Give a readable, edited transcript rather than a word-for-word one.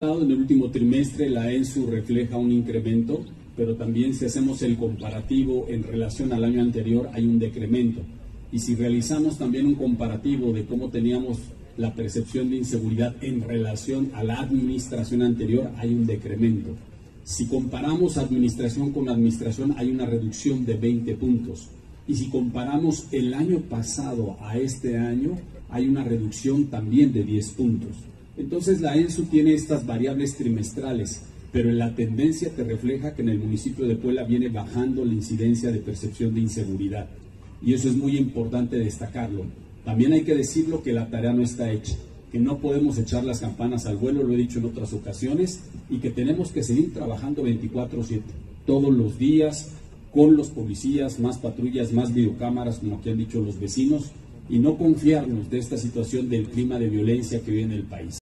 En el último trimestre la ENSU refleja un incremento, pero también si hacemos el comparativo en relación al año anterior hay un decremento. Y si realizamos también un comparativo de cómo teníamos la percepción de inseguridad en relación a la administración anterior, hay un decremento. Si comparamos administración con administración, hay una reducción de 20 puntos. Y si comparamos el año pasado a este año, hay una reducción también de 10 puntos. Entonces la ENSU tiene estas variables trimestrales, pero en la tendencia te refleja que en el municipio de Puebla viene bajando la incidencia de percepción de inseguridad. Y eso es muy importante destacarlo. También hay que decirlo que la tarea no está hecha, que no podemos echar las campanas al vuelo, lo he dicho en otras ocasiones, y que tenemos que seguir trabajando 24/7, todos los días, con los policías, más patrullas, más videocámaras, como aquí han dicho los vecinos, y no confiarnos de esta situación del clima de violencia que vive en el país.